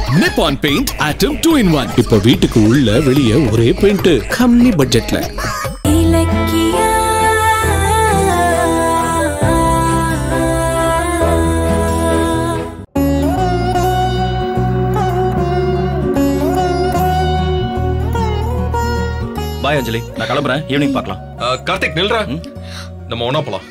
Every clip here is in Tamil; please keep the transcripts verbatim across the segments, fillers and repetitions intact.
Nippon Paint Atom two in one. இப்போ வீட்டுக்கு உள்ள வெளிய ஒரே பெயிண்ட் கம்மி பட்ஜெட்ல. Ilakkiya. பாய் அஞ்சலி, நான் கிளம்புறேன். ஈவினிங் பார்க்கலாம். கார்த்திக் நில்றா, நம்ம ஒண்ணா போலாம்.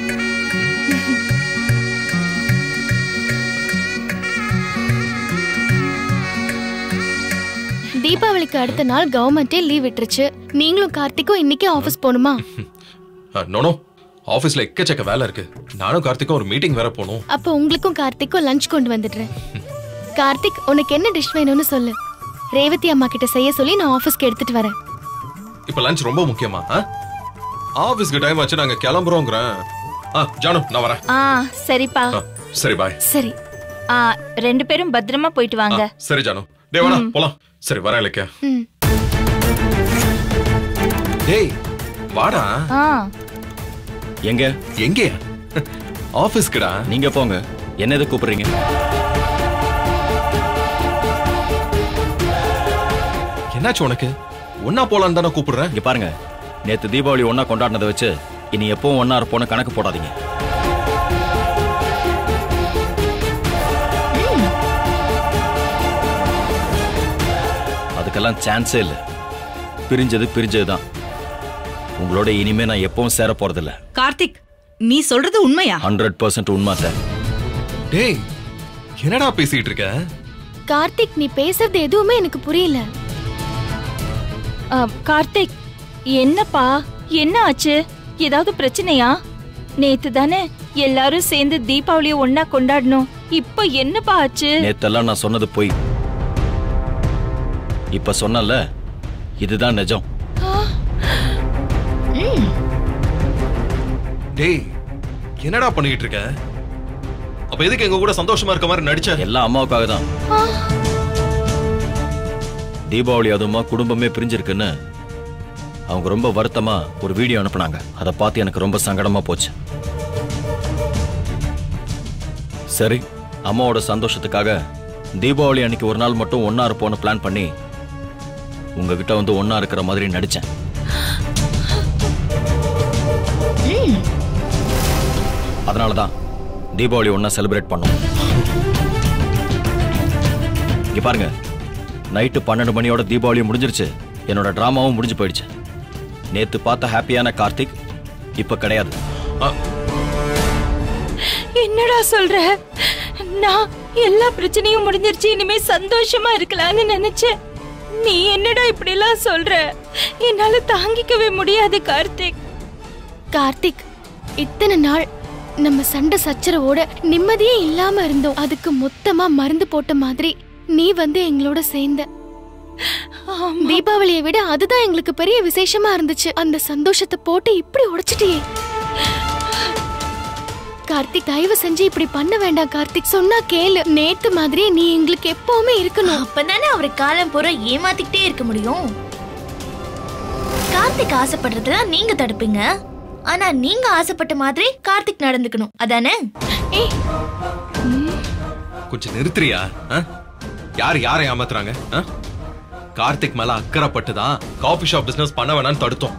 தீபாவளிக்கு அடுத்த நாள் கவர்மெண்டே லீவ் விட்டுருச்சு. நீங்களும் கார்த்திக்கும் இன்னைக்கு ஆபீஸ் போணுமா? நோனோ, ஆபீஸ்ல எக்கச்சக்க வேலை இருக்கு. நானும் கார்த்திக்கும் ஒரு மீட்டிங் வேற போணும். அப்ப உங்களுக்கும் கார்த்திக்கும் லஞ்ச் கொண்டு வந்துடுறேன். கார்த்திக், உனக்கு என்ன டிஷ் வேணும்னு சொல்லு. ரேவதி அம்மா கிட்ட செய்ய சொல்லி நான் ஆபீஸ்க்கு எடுத்துட்டு வரேன். இப்ப லஞ்ச் ரொம்ப முக்கியமா? ஆபீஸ்க்கு டைம் ஆச்சு, நாங்க கிளம்புறோம்ங்கறேன். ஆ ஜானு, நான் வரேன். ஆ சரிப்பா. சரி பாய். சரி. ஆ ரெண்டு பேரும் பத்திரமா போயிட்டு வாங்க. சரி ஜானு. டேய் வாடா போலாம். சரி வரேன் இலக்கியா. டேய் வாடா. ஆ எங்க எங்க? ஆபீஸ்க்குடா. நீங்க போங்க. என்ன எது கூப்பிடுறீங்க? என்னாச்சு உனக்கு? ஒன்னா போலான்னு தானே கூப்பிடுறேன். இங்க பாருங்க, நேத்து தீபாவளி ஒன்னா கொண்டாடினதை வச்சு இனி எப்பவும் ஒன்னா இருப்போன்னு கணக்கு போடாதீங்க. அதுக்கெல்லாம் சான்ஸே இல்லை. பிரிஞ்சது பிரிஞ்சதுதான். உங்களோட இனிமே நான் எப்பவும் சேர போறதில்ல. கார்த்திக், நீ சொல்றது உண்மையா? ஹண்ட்ரட் பர்சன்ட் உண்மை சார். டேய் என்னடா பேசிட்டு இருக்க? கார்த்திக், நீ பேசுறது எதுவுமே எனக்கு புரியல. கார்த்திக், என்னப்பா, என்ன ஆச்சு? ஏதாவது பிரச்சனையா? நேத்து தானே எல்லாரும் சேர்ந்து தீபாவளியை ஒன்னா கொண்டாடணும். இப்ப என்னப்பா ஆச்சு? நேத்தெல்லாம் நான் சொன்னது போய். இப்ப சொன்னல, இதுதான் நிஜம். டேய் என்னடா பண்ணிட்டு இருக்க? அப்ப எதுக்கு எங்க கூட சந்தோஷமா இருக்க மாதிரி நடிச்ச? எல்லாம் அம்மாவுக்காக தான். தீபாவளி அதுமா குடும்பமே பிரிஞ்சிருக்குன்னு அவங்க ரொம்ப வருத்தமா ஒரு வீடியோ அனுப்புனாங்க. அதை பார்த்து எனக்கு ரொம்ப சங்கடமா போச்சு. சரி, அம்மாவோட சந்தோஷத்துக்காக தீபாவளி அன்னைக்கு ஒரு நாள் மட்டும் ஒன்னா இருப்போன்னு பிளான் பண்ணி உங்ககிட்ட வந்து ஒன்னா இருக்கிற மாதிரி நடிச்சேன். அதனாலதான் தீபாவளி ஒன்னா செலிப்ரேட் பண்ணோம். இங்க பாருங்க, நைட்டு பன்னெண்டு மணியோட தீபாவளி முடிஞ்சிருச்சு. என்னோட டிராமாவும் முடிஞ்சு போயிடுச்சு. நேத்து பார்த்த ஹாப்பியான கார்த்திக் இப்ப கிடையாது. என்னடா சொல்ற? நான் எல்லா பிரச்சனையும் முடிஞ்சிருச்சு, இனிமே சந்தோஷமா இருக்கலாம்னு நினைச்சேன். நீ என்னடா இப்படி எல்லாம் சொல்ற? என்னால தாங்கிக்கவே முடியாது கார்த்திக். கார்த்திக், இத்தனை நாள் நம்ம சண்டை சச்சரவோட நிம்மதியே இல்லாம இருந்தோம். அதுக்கு மொத்தமா மருந்து போட்ட மாதிரி நீ வந்து எங்களோட சேர்ந்த. தீபாவளியை விட அதுதான் எங்களுக்கு பெரிய விசேஷமா இருந்துச்சு. அந்த சந்தோஷத்தை போட்டு இப்படி உடைச்சிட்டியே. கார்த்திக், தயவு செஞ்சு இப்படி பண்ண வேண்டாம். கார்த்திக், சொன்னா கேளு. நேத்து மாதிரி நீ எங்களுக்கு எப்பவுமே இருக்கணும். அப்பதானே அவரை காலம் பூரா ஏமாத்திக்கிட்டே இருக்க முடியும். கார்த்திக் ஆசைப்படுறதுல நீங்க தடுப்பீங்க. ஆனா நீங்க ஆசைப்பட்ட மாதிரி கார்த்திக் நடந்துக்கணும், அதானே? கொஞ்சம் நிறுத்துறியா? யார் யாரை ஏமாத்துறாங்க? கார்த்திக் மேல அக்கறைப்பட்டுதான் காபி ஷாப் பிசினஸ் பண்ண வேணான்னு தடுத்தோம்.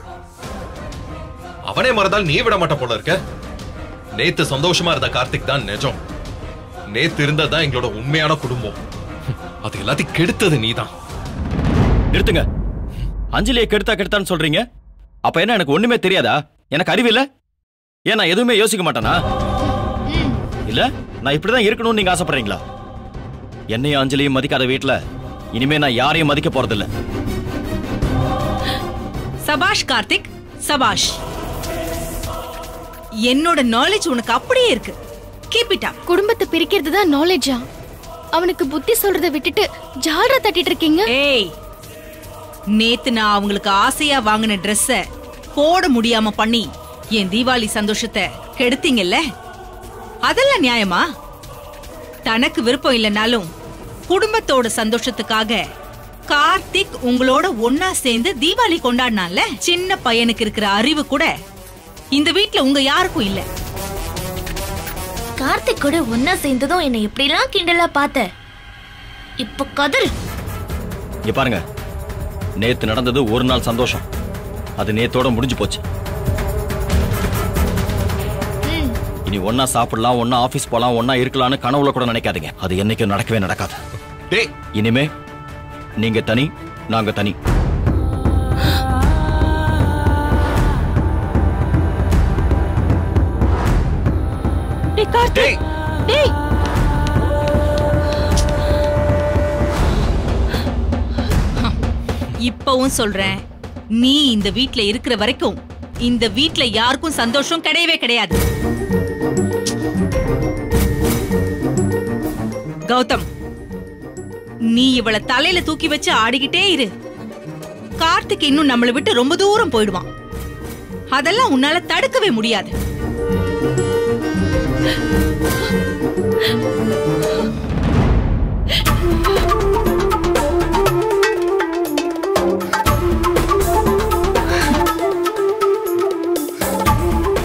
அவனே மறந்தால் நீ விட மாட்ட போல இருக்க. நேத்து சந்தோஷமா இருந்த கார்த்திக் தான் நிஜம். நேத்து இருந்ததான் எங்களோட உண்மையான குடும்பம். அது எல்லாத்தையும் கெடுத்தது நீதான். நிறுத்துங்க. அஞ்சலியை கெடுத்தா கெடுத்தான்னு சொல்றீங்க. அப்ப என்ன, எனக்கு ஒண்ணுமே தெரியாதா? எனக்கு அறிவு இல்ல? ஏன் நான் எதுவுமே யோசிக்க மாட்டேனா? இல்ல, நான் இப்படிதான் இருக்கணும்னு நீங்க ஆசைப்படுறீங்களா? என்னையும் அஞ்சலியும் மதிக்காத வீட்டுல இனிமே நான் யாரையும் மதிக்க போறதில்ல. சபாஷ் கார்த்திக், சபாஷ். என்னோட நாலேஜ் உனக்கு அப்படியே இருக்கு. Keep it up. குடும்பத்தை பிரிக்கிறது தான் நாலேஜா? அவனுக்கு புத்தி சொல்றதை விட்டுட்டு ஜால்ரா தட்டிட்டு இருக்கீங்க. ஏய், நேத்து நான் அவங்களுக்கு ஆசையா வாங்கின ட்ரெஸ்ஸ போட முடியாம பண்ணி என் தீபாவளி சந்தோஷத்தை கெடுத்தீங்கல்ல? அதெல்லாம் நியாயமா? தனக்கு விருப்பம் இல்லைனாலும் குடும்பத்தோட சந்தோஷத்துக்காக கார்த்திக் உங்களோட ஒன்னா சேர்ந்து தீபாவளி கொண்டாடினால. சின்ன பையனுக்கு இருக்கிற அறிவு கூட இந்த வீட்ல உங்க யாருக்கும் இல்ல. கார்த்திக் கூட ஒன்னா சேர்ந்ததும் என்ன எப்படிலாம் கிண்டலா பார்த்த. இப்ப கதறு. இங்க பாருங்க, நேத்து நடந்தது ஒரு நாள் சந்தோஷம், அது நேத்தோட முடிஞ்சு போச்சு. இனி ஒன்னா சாப்பிடலாம், ஒன்னா ஆபீஸ் போலாம், ஒன்னா இருக்கலாம்னு கனவுல கூட நினைக்காதீங்க. அது என்னைக்கும் நடக்கவே நடக்காது. டேய், இனிமே நீங்க தனி, நாங்க தனி. டேய், டேய். இப்பவும் சொல்றேன், நீ இந்த வீட்ல இருக்கிற வரைக்கும் இந்த வீட்ல யாருக்கும் சந்தோஷம் கிடையவே கிடையாது. கௌதம், நீ இவளை தலையில தூக்கி வச்சு ஆடிக்கிட்டே இரு. கார்த்திக் இன்னும் நம்மளை விட்டு ரொம்ப தூரம் போயிடுவான். அதெல்லாம் உன்னால தடுக்கவே முடியாது.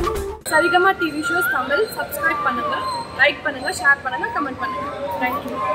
Saregama TV shows Tamil subscribe பண்ணுங்க, லைக் பண்ணுங்க, ஷேர் பண்ணுங்க, கமெண்ட் பண்ணுங்க. தேங்க்யூ.